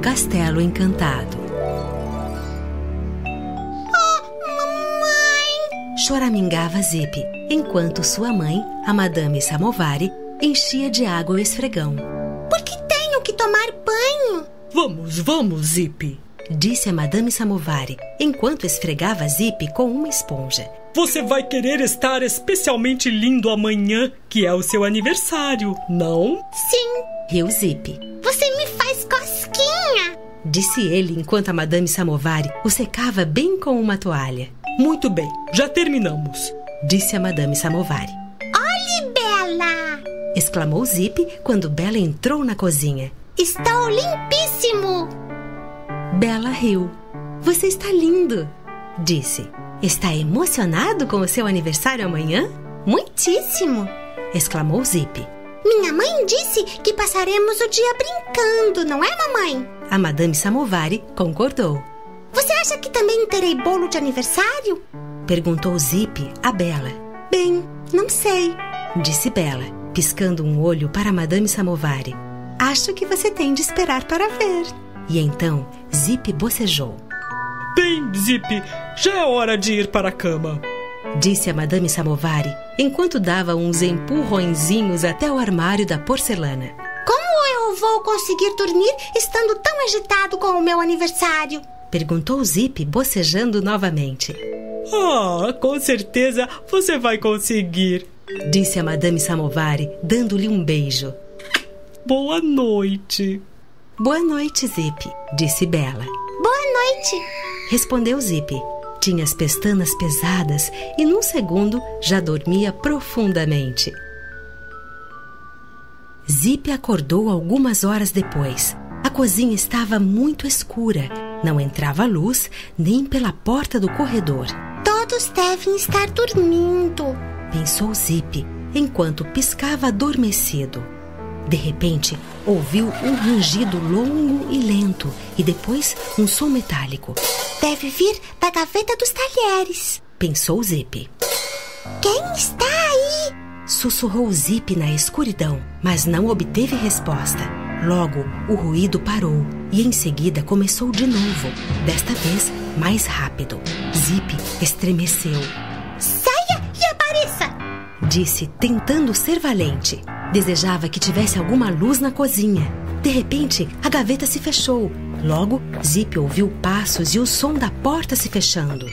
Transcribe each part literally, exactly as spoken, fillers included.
castelo encantado. Oh, mamãe! Choramingava Zip, enquanto sua mãe, a Madame Samovari, enchia de água o esfregão. Por que tenho que tomar banho? Vamos, vamos, Zip, disse a Madame Samovari, enquanto esfregava Zip com uma esponja. Você vai querer estar especialmente lindo amanhã, que é o seu aniversário, não? Sim. Riu Zip. Você me faz cosquinha, disse ele enquanto a Madame Samovari o secava bem com uma toalha. Muito bem, já terminamos, disse a Madame Samovari. Olhe, Bela! exclamou Zip quando Bela entrou na cozinha. Estou limpíssimo! Bela riu. Você está lindo, disse. Está emocionado com o seu aniversário amanhã? Muitíssimo! exclamou Zip. Minha mãe disse que passaremos o dia brincando, não é, mamãe? A Madame Samovari concordou. Você acha que também terei bolo de aniversário? Perguntou Zip a Bela. Bem, não sei, disse Bela, piscando um olho para a Madame Samovari. Acho que você tem de esperar para ver. E então Zip bocejou. Bem, Zip, já é hora de ir para a cama, disse a Madame Samovari, enquanto dava uns empurrõezinhos até o armário da porcelana. Como eu vou conseguir dormir estando tão agitado com o meu aniversário? Perguntou Zip, bocejando novamente. Ah, com certeza você vai conseguir, disse a Madame Samovari, dando-lhe um beijo. Boa noite. Boa noite, Zip, disse Bela. Boa noite, respondeu Zip. Tinha as pestanas pesadas e num segundo já dormia profundamente. Zip acordou algumas horas depois. A cozinha estava muito escura. Não entrava luz nem pela porta do corredor. Todos devem estar dormindo, pensou Zip, enquanto piscava adormecido. De repente, ouviu um rangido longo e lento e depois um som metálico. Deve vir da gaveta dos talheres, pensou Zip. Quem está aí? Sussurrou Zip na escuridão, mas não obteve resposta. Logo, o ruído parou e em seguida começou de novo, desta vez mais rápido. Zip estremeceu. Saia e apareça! Disse, tentando ser valente. Desejava que tivesse alguma luz na cozinha. De repente, a gaveta se fechou. Logo, Zip ouviu passos e o som da porta se fechando.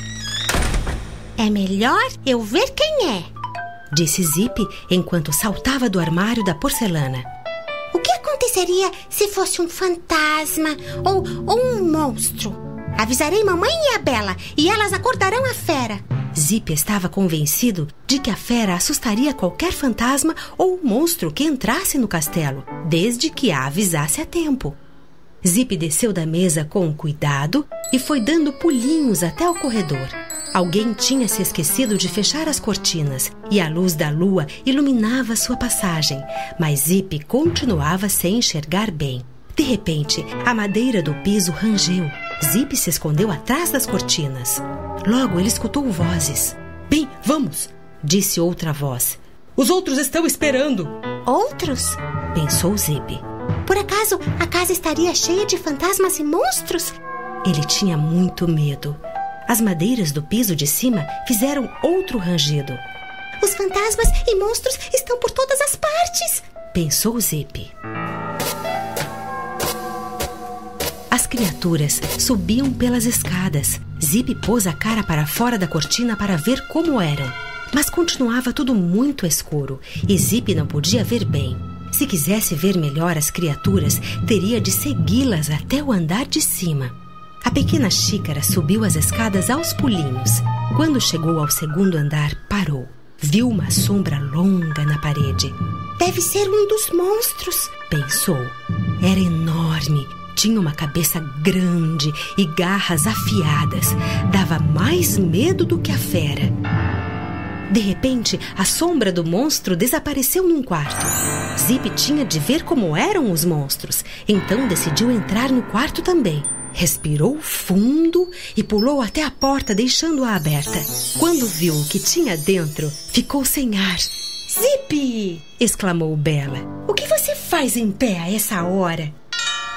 É melhor eu ver quem é, disse Zip enquanto saltava do armário da porcelana. O que aconteceria se fosse um fantasma ou, ou um monstro? Avisarei mamãe e a Bela e elas acordarão a fera. Zip estava convencido de que a fera assustaria qualquer fantasma ou monstro que entrasse no castelo, desde que a avisasse a tempo. Zip desceu da mesa com cuidado e foi dando pulinhos até o corredor. Alguém tinha se esquecido de fechar as cortinas e a luz da lua iluminava sua passagem, mas Zip continuava sem enxergar bem. De repente, a madeira do piso rangeu. Zip se escondeu atrás das cortinas. Logo, ele escutou vozes. Bem, vamos, disse outra voz. Os outros estão esperando. Outros? Pensou Zip. Por acaso, a casa estaria cheia de fantasmas e monstros? Ele tinha muito medo. As madeiras do piso de cima fizeram outro rangido. Os fantasmas e monstros estão por todas as partes, pensou Zip. As criaturas subiam pelas escadas. Zip pôs a cara para fora da cortina para ver como eram. Mas continuava tudo muito escuro e Zip não podia ver bem. Se quisesse ver melhor as criaturas, teria de segui-las até o andar de cima. A pequena xícara subiu as escadas aos pulinhos. Quando chegou ao segundo andar, parou. Viu uma sombra longa na parede. Deve ser um dos monstros, pensou. Era enorme. Tinha uma cabeça grande e garras afiadas. Dava mais medo do que a fera. De repente, a sombra do monstro desapareceu num quarto. Zip tinha de ver como eram os monstros, então decidiu entrar no quarto também. Respirou fundo e pulou até a porta, deixando-a aberta. Quando viu o que tinha dentro, ficou sem ar. Zip! Exclamou Bela. O que você faz em pé a essa hora?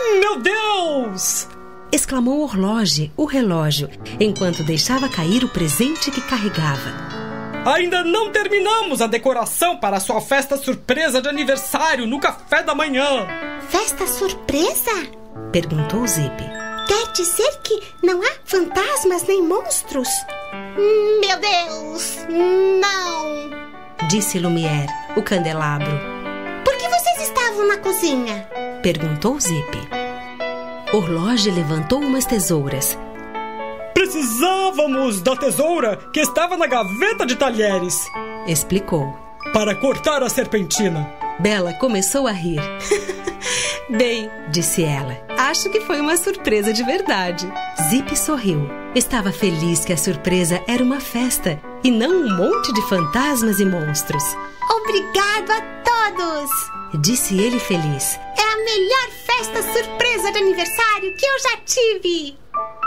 Meu Deus! Exclamou Horloge, o relógio, enquanto deixava cair o presente que carregava. Ainda não terminamos a decoração para a sua festa surpresa de aniversário no café da manhã. Festa surpresa? Perguntou Zip. Quer dizer que não há fantasmas nem monstros? Meu Deus, não! Disse Lumière, o candelabro. Por que vocês estavam na cozinha? Perguntou Zip. Horloge levantou umas tesouras. Precisávamos da tesoura que estava na gaveta de talheres, explicou. Para cortar a serpentina. Bela começou a rir. Bem, disse ela, acho que foi uma surpresa de verdade. Zip sorriu. Estava feliz que a surpresa era uma festa e não um monte de fantasmas e monstros. Obrigado a todos! Disse ele feliz. É a melhor festa surpresa de aniversário que eu já tive!